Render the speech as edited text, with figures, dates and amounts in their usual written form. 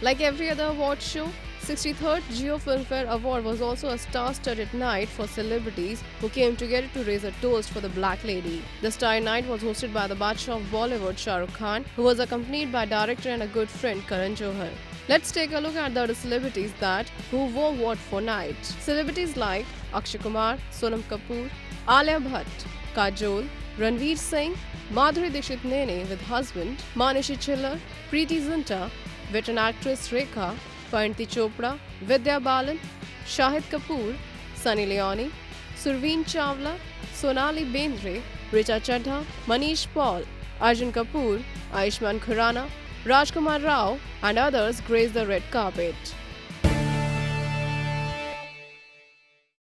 Like every other award show, 63rd Jio Filmfare Award was also a star-studded night for celebrities who came together to raise a toast for the Black Lady. The Starry Night was hosted by the Badshah of Bollywood, Shah Rukh Khan, who was accompanied by director and a good friend Karan Johar. Let's take a look at the other celebrities who wore what for night. Celebrities like Akshay Kumar, Sonam Kapoor, Alia Bhatt, Kajol, Ranveer Singh, Madhuri Dixit Nene with husband, Manushi Chillar, Preity Zinta, veteran actress Rekha, Parineeti Chopra, Vidya Balan, Shahid Kapoor, Sunny Leone, Surveen Chawla, Sonali Bendre, Richa Chadda, Maniesh Paul, Arjun Kapoor, Ayushmann Khurrana, Rajkumar Rao and others graced the red carpet.